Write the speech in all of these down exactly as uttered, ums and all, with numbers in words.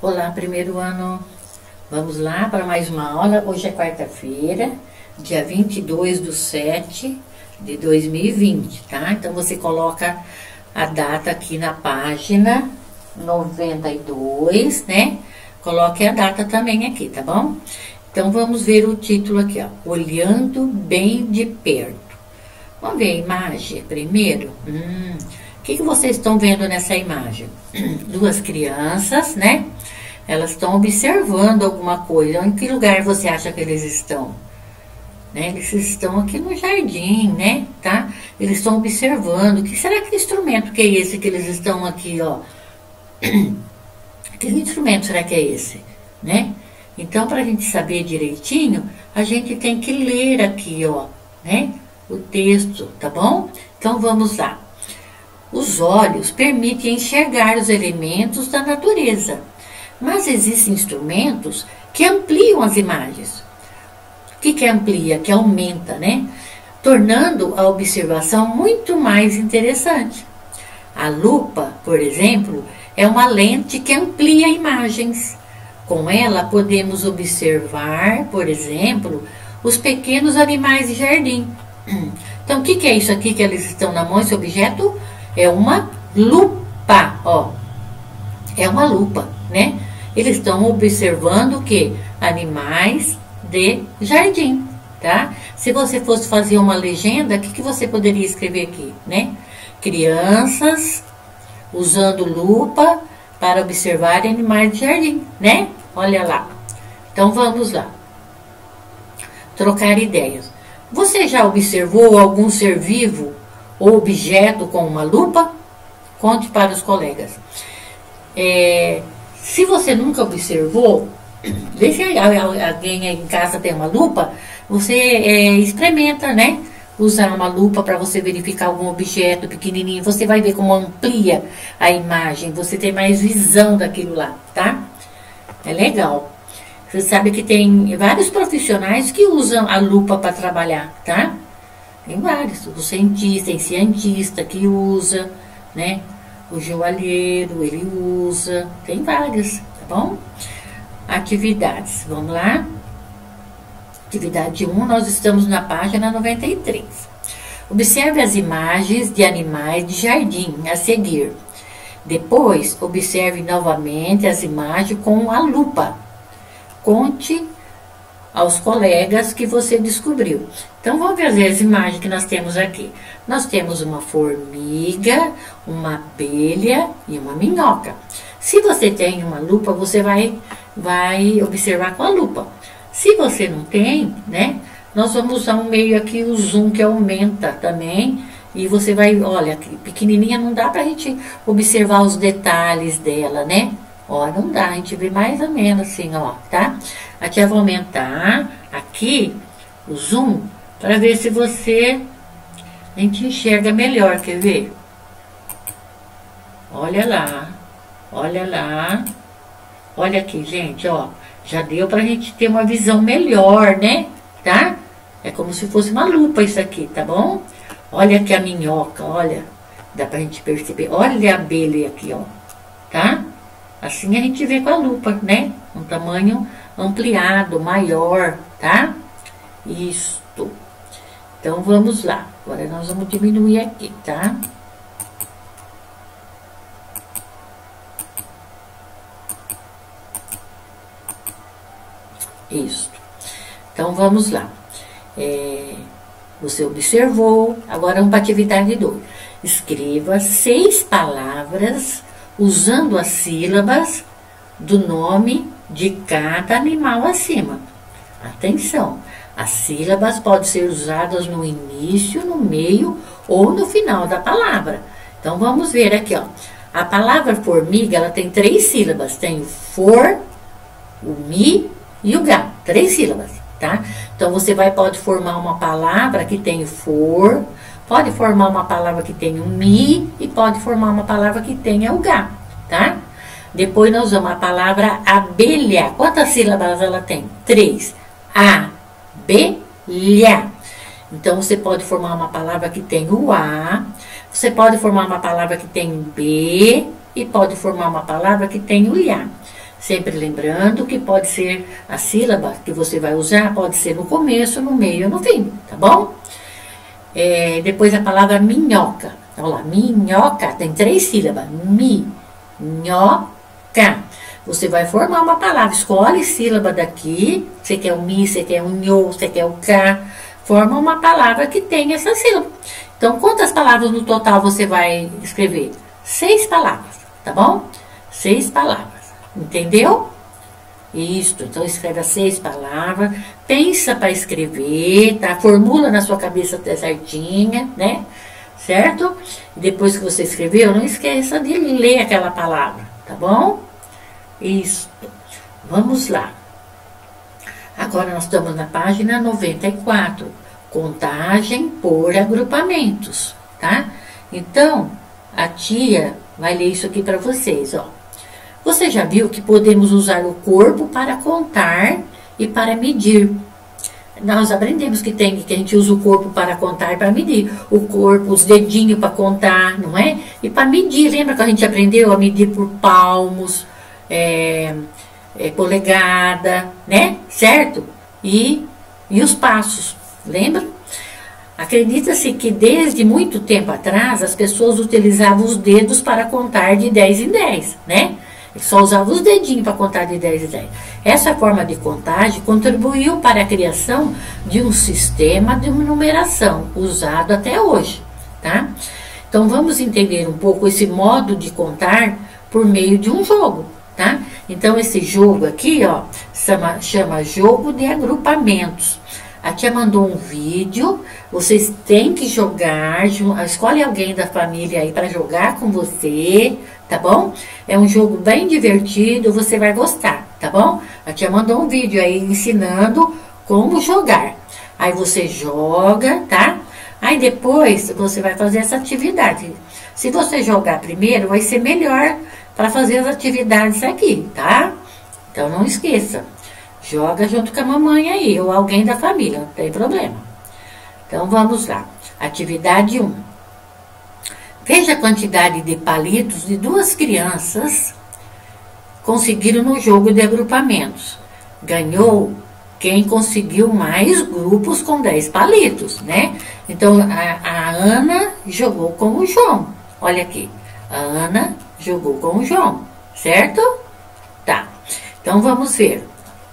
Olá, primeiro ano. Vamos lá para mais uma aula. Hoje é quarta-feira, dia vinte e dois de sete de dois mil e vinte, tá? Então, você coloca a data aqui na página noventa e dois, né? Coloque a data também aqui, tá bom? Então, vamos ver o título aqui, ó. Olhando bem de perto. Vamos ver a imagem primeiro? Hum, o que, que vocês estão vendo nessa imagem? Duas crianças, né? Elas estão observando alguma coisa. Em que lugar você acha que eles estão? Né? Eles estão aqui no jardim, né? Tá? Eles estão observando. Que será que instrumento que é esse que eles estão aqui, ó? Que instrumento será que é esse? Né? Então, para a gente saber direitinho, a gente tem que ler aqui, ó, né? O texto, tá bom? Então, vamos lá. Os olhos permitem enxergar os elementos da natureza, mas existem instrumentos que ampliam as imagens. O que que amplia? Que aumenta, né? Tornando a observação muito mais interessante. A lupa, por exemplo, é uma lente que amplia imagens. Com ela podemos observar, por exemplo, os pequenos animais de jardim. Então, o que que é isso aqui que eles estão na mão? Esse objeto é uma lupa, ó. É uma lupa, né? Eles estão observando o que? Animais de jardim, tá? Se você fosse fazer uma legenda, o que que você poderia escrever aqui, né? Crianças usando lupa para observar animais de jardim, né? Olha lá. Então, vamos lá. Trocar ideias. Você já observou algum ser vivo ou objeto com uma lupa? Conte para os colegas. É, se você nunca observou, vê se alguém aí em casa tem uma lupa, você é, experimenta, né? Usar uma lupa para você verificar algum objeto pequenininho. Você vai ver como amplia a imagem. Você tem mais visão daquilo lá, tá? É legal. Você sabe que tem vários profissionais que usam a lupa para trabalhar, tá? Tem vários. O cientista, tem cientista que usa, né? O joalheiro, ele usa. Tem vários, tá bom? Atividades. Vamos lá. Atividade um, nós estamos na página noventa e três. Observe as imagens de animais de jardim a seguir. Depois, observe novamente as imagens com a lupa. Conte aos colegas que você descobriu. Então, vamos ver as imagens que nós temos aqui. Nós temos uma formiga, uma abelha e uma minhoca. Se você tem uma lupa, você vai, vai observar com a lupa. Se você não tem, né? Nós vamos usar um meio aqui, o zoom, que aumenta também. E você vai, olha, pequenininha não dá pra gente observar os detalhes dela, né? Ó, não dá, a gente vê mais ou menos assim, ó, tá? Aqui eu vou aumentar aqui o zoom para ver se você, a gente enxerga melhor, quer ver? Olha lá, olha lá, olha aqui, gente, ó, já deu pra gente ter uma visão melhor, né? Tá? É como se fosse uma lupa isso aqui, tá bom? Olha aqui a minhoca, olha, dá pra gente perceber, olha a abelha aqui, ó, tá? Assim a gente vê com a lupa, né? Um tamanho ampliado, maior, tá? Isto. Então, vamos lá. Agora, nós vamos diminuir aqui, tá? Isso. Então, vamos lá. É, você observou. Agora, vamos para a atividade dois. Escreva seis palavras usando as sílabas do nome de cada animal acima. Atenção, as sílabas podem ser usadas no início, no meio ou no final da palavra. Então, vamos ver aqui, ó. A palavra formiga, ela tem três sílabas. Tem o for, o mi e o ga. Três sílabas, tá? Então, você vai, pode formar uma palavra que tem o for, pode formar uma palavra que tenha o mi e pode formar uma palavra que tenha o ga, tá? Depois nós vamos a palavra abelha. Quantas sílabas ela tem? Três. Abelha. Então, você pode formar uma palavra que tem o A, você pode formar uma palavra que tem B e pode formar uma palavra que tem o IA. Sempre lembrando que pode ser a sílaba que você vai usar, pode ser no começo, no meio ou no fim, tá bom? É, depois a palavra minhoca. Olha lá, minhoca, tem três sílabas. Mi, nhoca. Você vai formar uma palavra, escolhe sílaba daqui. Você quer o mi, você quer o nho, você quer o cá. Forma uma palavra que tem essa sílaba. Então, quantas palavras no total você vai escrever? Seis palavras, tá bom? Seis palavras. Entendeu? Isso, então escreve as seis palavras, pensa para escrever, tá? Formula na sua cabeça até certinha, né? Certo? E depois que você escreveu, não esqueça de ler aquela palavra, tá bom? Isso. Vamos lá. Agora nós estamos na página noventa e quatro, contagem por agrupamentos, tá? Então, a tia vai ler isso aqui para vocês, ó. Você já viu que podemos usar o corpo para contar e para medir. Nós aprendemos que tem que a gente usa o corpo para contar e para medir. O corpo, os dedinhos para contar, não é? E para medir, lembra que a gente aprendeu a medir por palmos, é, é, polegada, né? Certo? E, e os passos, lembra? Acredita-se que desde muito tempo atrás as pessoas utilizavam os dedos para contar de dez em dez, né? Só usava os dedinhos para contar de dez em dez. Essa forma de contagem contribuiu para a criação de um sistema de numeração usado até hoje, tá? Então vamos entender um pouco esse modo de contar por meio de um jogo, tá? Então esse jogo aqui, ó, chama, chama jogo de agrupamentos. A tia mandou um vídeo, vocês têm que jogar, escolhe alguém da família aí para jogar com você, tá bom? É um jogo bem divertido, você vai gostar, tá bom? A tia mandou um vídeo aí ensinando como jogar. Aí você joga, tá? Aí depois você vai fazer essa atividade. Se você jogar primeiro, vai ser melhor para fazer as atividades aqui, tá? Então não esqueça. Joga junto com a mamãe aí, ou alguém da família, não tem problema. Então, vamos lá. Atividade um. Veja a quantidade de palitos de duas crianças conseguiram no jogo de agrupamentos. Ganhou quem conseguiu mais grupos com dez palitos, né? Então, a, a Ana jogou com o João. Olha aqui. A Ana jogou com o João, certo? Tá. Então, vamos ver.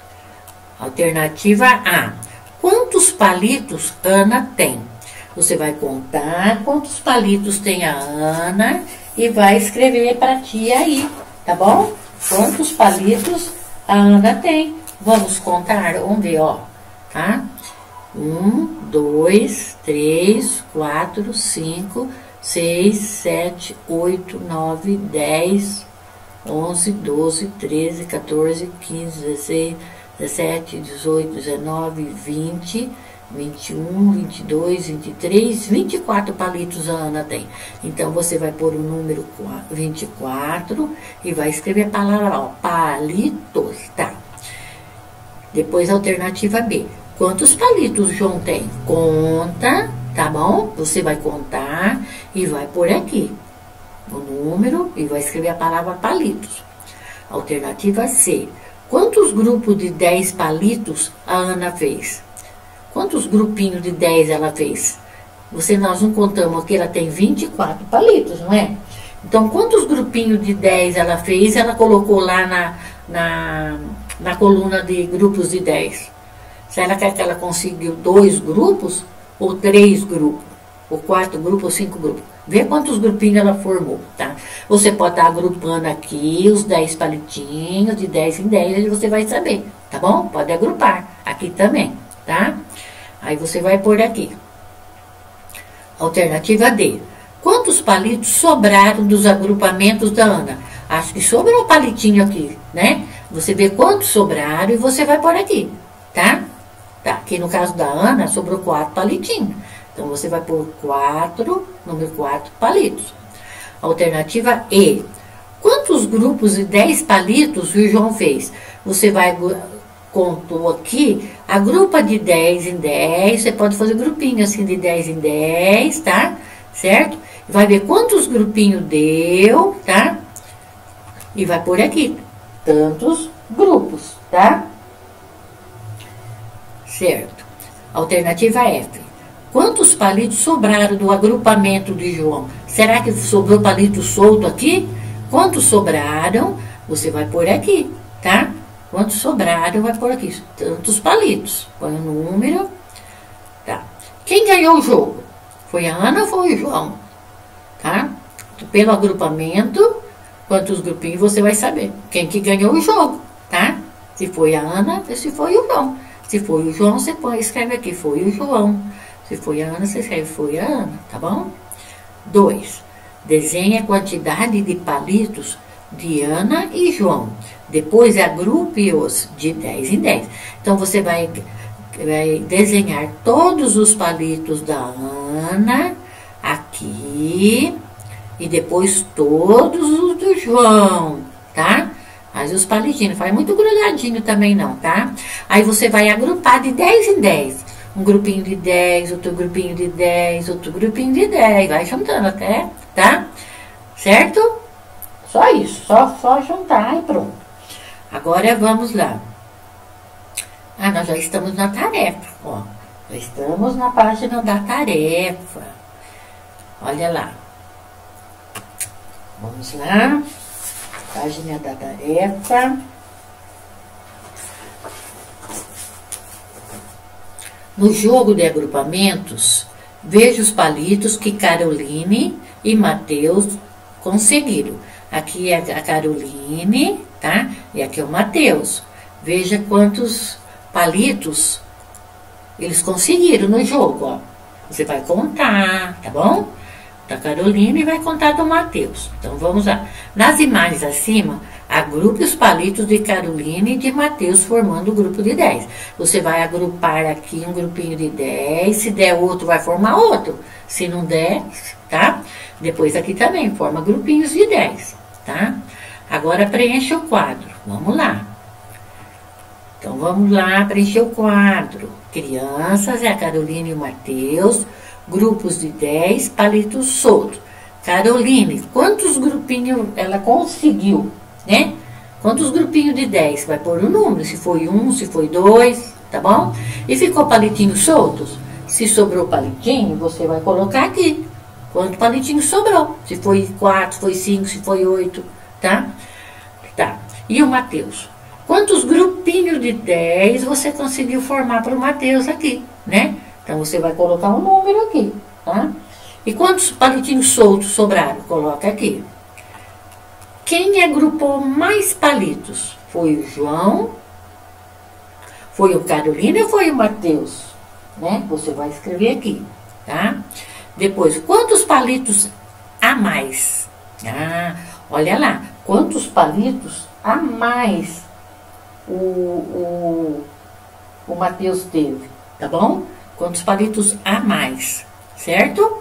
Alternativa A. Quantos palitos Ana tem? Você vai contar quantos palitos tem a Ana e vai escrever para a tia aí, tá bom? Quantos palitos a Ana tem? Vamos contar, vamos ver, ó, tá? Um, dois, três, quatro, cinco, seis, sete, oito, nove, dez, onze, doze, treze, quatorze, quinze, dezesseis, dezessete, dezoito, dezenove, vinte, vinte e um, vinte e dois, vinte e três, vinte e quatro palitos a Ana tem. Então, você vai pôr o número vinte e quatro e vai escrever a palavra, ó, palitos, tá? Depois, a alternativa B. Quantos palitos o João tem? Conta, tá bom? Você vai contar e vai pôr aqui o número e vai escrever a palavra palitos. Alternativa C. Quantos grupos de dez palitos a Ana fez? Quantos grupinhos de dez ela fez? Você, nós não contamos aqui, ela tem vinte e quatro palitos, não é? Então, quantos grupinhos de dez ela fez? Ela colocou lá na, na, na coluna de grupos de dez. Será que ela conseguiu dois grupos? Ou três grupos? Ou quatro grupos, ou cinco grupos? Vê quantos grupinhos ela formou, tá? Você pode estar agrupando aqui os dez palitinhos, de dez em dez, e você vai saber, tá bom? Pode agrupar aqui também, tá? Aí você vai pôr aqui. Alternativa D. Quantos palitos sobraram dos agrupamentos da Ana? Acho que sobrou um palitinho aqui, né? Você vê quantos sobraram e você vai pôr aqui, tá? Tá, aqui no caso da Ana, sobrou quatro palitinhos. Então, você vai pôr quatro, número quatro, palitos. Alternativa E. Quantos grupos de dez palitos o João fez? Você vai, contou aqui, a grupa de dez em dez, você pode fazer grupinho assim de dez em dez, tá? Certo? Vai ver quantos grupinhos deu, tá? E vai pôr aqui, tantos grupos, tá? Certo. Alternativa F. Quantos palitos sobraram do agrupamento de João? Será que sobrou palito solto aqui? Quantos sobraram? Você vai pôr aqui, tá? Quantos sobraram, vai pôr aqui. Tantos palitos. Põe o número. Tá. Quem ganhou o jogo? Foi a Ana ou foi o João? Tá? Pelo agrupamento, quantos grupinhos você vai saber. Quem que ganhou o jogo, tá? Se foi a Ana ou se foi o João. Se foi o João, você põe, escreve aqui, foi o João. Se foi a Ana, você escreve, foi a Ana, tá bom? dois. Desenhe a quantidade de palitos de Ana e João. Depois agrupe-os de dez em dez. Então, você vai, vai desenhar todos os palitos da Ana aqui e depois todos os do João, tá? Mas os palitinhos, faz muito grudadinho também não, tá? Aí você vai agrupar de dez em dez. Um grupinho de dez, outro grupinho de dez, outro grupinho de dez. Vai juntando até, tá? Certo? Só isso, só, só juntar e pronto. Agora vamos lá. Ah, nós já estamos na tarefa, ó. Já estamos na página da tarefa. Olha lá. Vamos lá. Página da tarefa. No jogo de agrupamentos, veja os palitos que Caroline e Matheus conseguiram. Aqui é a Caroline, tá? E aqui é o Matheus. Veja quantos palitos eles conseguiram no jogo, ó. Você vai contar, tá bom? Da Caroline e vai contar do Matheus. Então, vamos lá. Nas imagens acima, agrupe os palitos de Caroline e de Matheus, formando o grupo de dez. Você vai agrupar aqui um grupinho de dez. Se der outro, vai formar outro. Se não der, tá? Depois aqui também, forma grupinhos de dez, tá? Agora, preencha o quadro. Vamos lá. Então, vamos lá preencher o quadro. Crianças, é a Caroline e o Matheus. Grupos de dez, palitos soltos. Caroline, quantos grupinhos ela conseguiu, né? Quantos grupinhos de dez? Vai pôr o número, se foi um, se foi dois, tá bom? E ficou palitinhos soltos? Se sobrou palitinho, você vai colocar aqui. Quanto palitinho sobrou? Se foi quatro, se foi cinco, se foi oito, tá? Tá. E o Matheus? Quantos grupinhos de dez você conseguiu formar para o Matheus aqui, né? Então, você vai colocar um número aqui, tá? E quantos palitinhos soltos sobraram? Coloca aqui. Quem agrupou mais palitos? Foi o João? Foi o Carolina ou foi o Matheus? Né? Você vai escrever aqui, tá? Depois, quantos palitos a mais? Ah, olha lá. Quantos palitos a mais o, o, o Matheus teve, tá bom? Quantos palitos a mais, certo?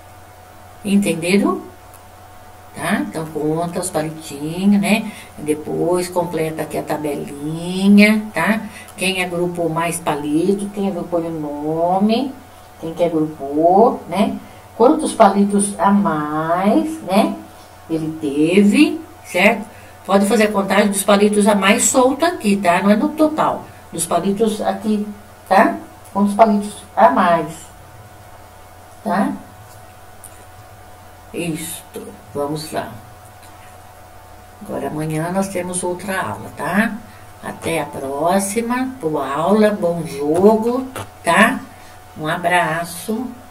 Entenderam? Tá? Então, conta os palitinhos, né? Depois, completa aqui a tabelinha, tá? Quem agrupou mais palitos, quem agrupou o nome, quem que agrupou, né? Quantos palitos a mais, né? Ele teve, certo? Pode fazer a contagem dos palitos a mais solto aqui, tá? Não é no total. Dos palitos aqui, tá? Quantos palitos a mais, tá? Isto, vamos lá. Agora amanhã nós temos outra aula, tá? Até a próxima, boa aula, bom jogo, tá? Um abraço.